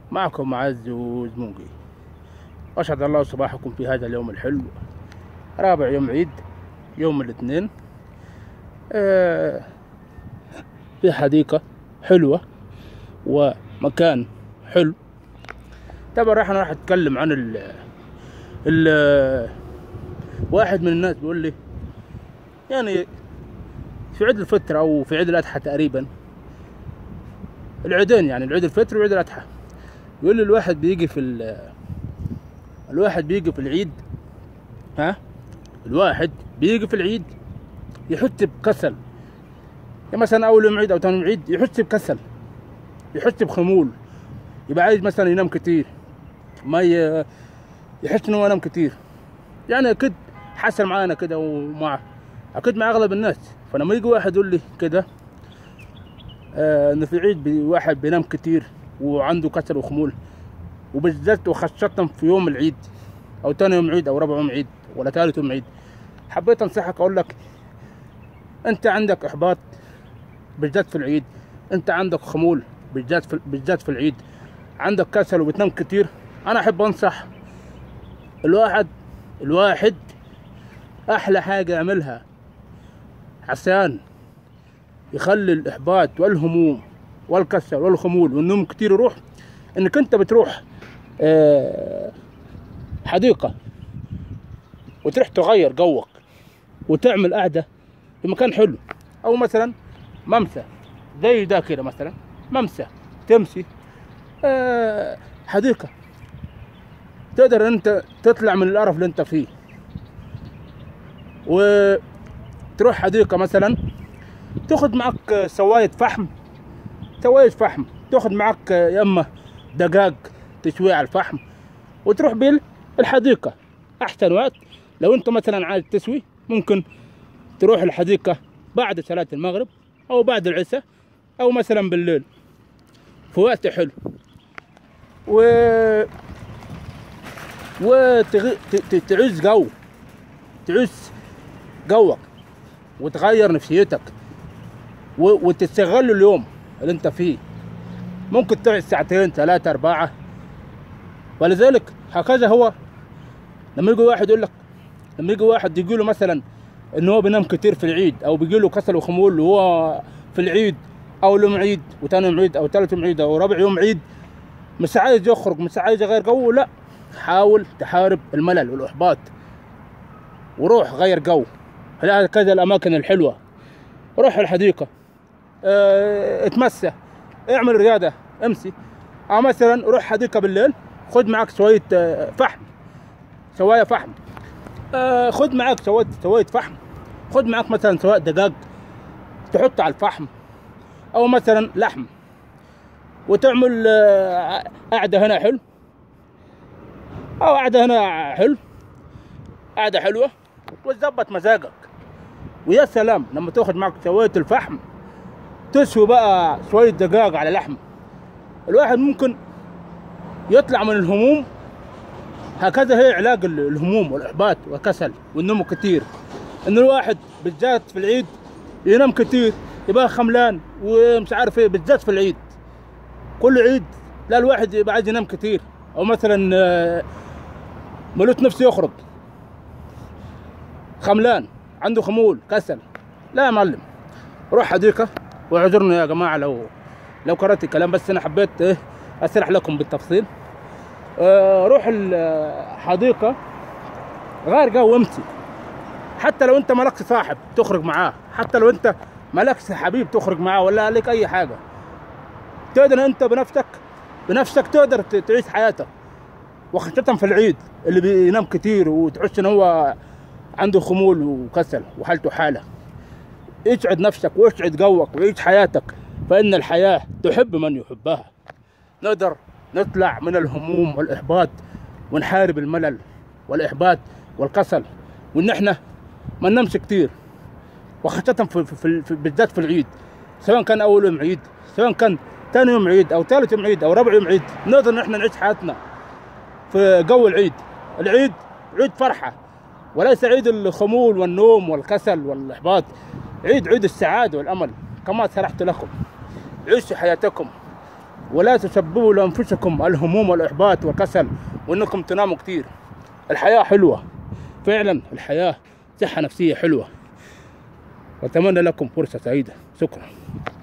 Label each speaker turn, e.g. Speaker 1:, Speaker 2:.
Speaker 1: معكم معز وزمونقي. أسعد الله صباحكم في هذا اليوم الحلو، رابع يوم عيد، يوم الاثنين. في حديقة حلوة ومكان حلو. طبعا أنا راح أتكلم عن واحد من الناس بيقول لي يعني في عيد الفطر أو في عيد الأضحى تقريبا، العيدين يعني العيد الفطر وعيد الأضحى، يقول لي الواحد بيجي في العيد، الواحد بيجي في العيد يحس بكسل. يعني مثلا أول يوم عيد أو ثاني يوم عيد يحس بكسل، يحس بخمول، يبقى عايز مثلا ينام كتير، ما يحس إنه ينام كتير. يعني أكيد حصل معانا كده أكيد مع أغلب الناس. فلما يجي واحد يقول لي كده إن في عيد واحد بينام كتير وعنده كسل وخمول، وبالذات وخاصة في يوم العيد أو تاني يوم عيد أو رابع يوم عيد ولا ثالث يوم عيد، حبيت أنصحك أقول لك أنت عندك إحباط بالذات في العيد، أنت عندك خمول بالذات في العيد، عندك كسل وبتنام كتير. أنا أحب أنصح الواحد أحلى حاجة يعملها عشان يخلي الإحباط والهموم والكسل والخمول والنوم كتير يروح، إنك أنت بتروح حديقة وتروح تغير جوك وتعمل قعدة في مكان حلو، أو مثلا ممسى زي ده كده، مثلا ممسى تمشي حديقة، تقدر أنت تطلع من القرف اللي أنت فيه وتروح حديقة. مثلا تاخد معك سواية فحم، تاخد معك يا اما دجاج تشويه على الفحم وتروح بالحديقة. احسن وقت لو انت مثلا عايز تسوي ممكن تروح الحديقة بعد صلاة المغرب او بعد العشاء او مثلا بالليل في وقت حلو، تعيش جوك وتغير نفسيتك وتستغل اليوم اللي انت فيه. ممكن تقعد ساعتين 3 4. ولذلك هكذا هو لما يجي واحد يقول له مثلا ان هو بينام كتير في العيد او بيجي له كسل وخمول وهو في العيد او يوم عيد وثاني يوم عيد او ثالث يوم عيد او رابع يوم عيد، مش عايز يخرج، مش عايز يغير جو، لا، حاول تحارب الملل والاحباط وروح غير جو. هكذا الاماكن الحلوه، روح الحديقه، اتمسى، اعمل رياضه، امشي، او مثلا روح حديقه بالليل، خد معك شويه فحم، خد معك شويه فحم، خد معك مثلا سواء دجاج تحطه على الفحم او مثلا لحم، وتعمل قعده هنا حلو او قعده هنا حلو، قعده حلوه وتظبط مزاجك. ويا سلام لما تاخد معك شويه الفحم تسوي بقى شويه دجاج على لحم، الواحد ممكن يطلع من الهموم. هكذا هي علاج الهموم والاحباط والكسل والنوم كتير، ان الواحد بالذات في العيد ينام كتير، يبقى خملان ومش عارف ايه، بالذات في العيد. كل عيد لا الواحد يبقى عايز ينام كتير، او مثلا ملوت نفسه يخرج خملان، عنده خمول كسل. لا يا معلم، روح حديقه. واعذرني يا جماعه لو قرأت الكلام، بس انا حبيت اشرح لكم بالتفصيل. روح الحديقه، غير جو وامشي. حتى لو انت مالكش صاحب تخرج معاه، حتى لو انت مالكش حبيب تخرج معاه ولا لك اي حاجه، تقدر انت بنفسك تقدر تعيش حياتك. وخاصة في العيد اللي بينام كتير وتحس ان هو عنده خمول وكسل وحالته حاله، اسعد نفسك واسعد جوك وعيش حياتك، فإن الحياة تحب من يحبها. نقدر نطلع من الهموم والإحباط ونحارب الملل والإحباط والكسل، وإن إحنا ما ننامش كتير، وخاصة بالذات في العيد، سواء كان أول يوم عيد، سواء كان ثاني يوم عيد أو ثالث يوم عيد أو رابع يوم عيد. نقدر إن إحنا نعيش حياتنا في جو العيد. العيد عيد فرحة، وليس عيد الخمول والنوم والكسل والإحباط. عيد السعادة والأمل. كما شرحت لكم، عيشوا حياتكم ولا تسببوا لأنفسكم الهموم والإحباط والكسل وإنكم تناموا كتير. الحياة حلوة فعلا، الحياة صحة نفسية حلوة. وأتمنى لكم فرصة سعيدة. شكرا.